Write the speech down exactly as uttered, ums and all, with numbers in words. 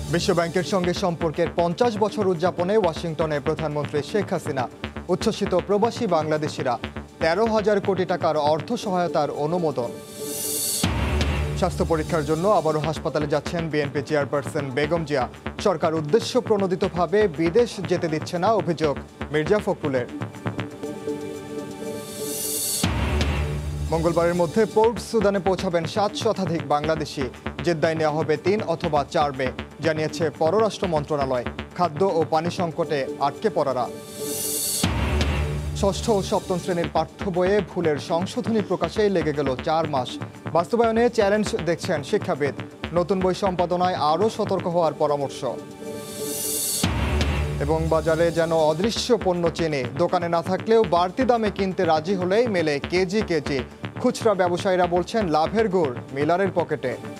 বিশ্বব্যাংকের সঙ্গে সম্পর্কের পঞ্চাশ বছর উদযাপনে ওয়াশিংটনে প্রধানমন্ত্রী শেখ হাসিনা উচ্ছ্বসিত প্রবাসী বাংলাদেশিরা তেরো হাজার কোটি টাকার অর্থ সহায়তার অনুমোদন। স্বাস্থ্য পরীক্ষার জন্য আবারও হাসপাতালে যাচ্ছেন বিএনপি চেয়ারপারসন বেগম জিয়া। সরকার উদ্দেশ্য প্রণোদিতভাবে বিদেশ যেতে দিচ্ছে না অভিযোগ মির্জা ফখরুলের। মঙ্গলবারের মধ্যে পোর্ট সুদানে পৌঁছাবেন সাত শতাধিক বাংলাদেশি। জেদ্দায় নেওয়া হবে তিন অথবা চার মে, জানিয়েছে পররাষ্ট্র মন্ত্রণালয়। খাদ্য ও পানি সংকটে আটকে পড়ারা। ষষ্ঠ ও সপ্তম শ্রেণীর পাঠ্য বইয়ে ভুলের সংশোধনী প্রকাশেই লেগে গেল চার মাস। বাস্তবায়নে চ্যালেঞ্জ দেখছেন শিক্ষাবিদ। নতুন বই সম্পাদনায় আরও সতর্ক হওয়ার পরামর্শ। এবং বাজারে যেন অদৃশ্য পণ্য চেনে, দোকানে না থাকলেও বাড়তি দামে কিনতে রাজি হলেই মেলে কেজি কেজি। খুচরা ব্যবসায়ীরা বলছেন লাভের গুড় মিলারের পকেটে।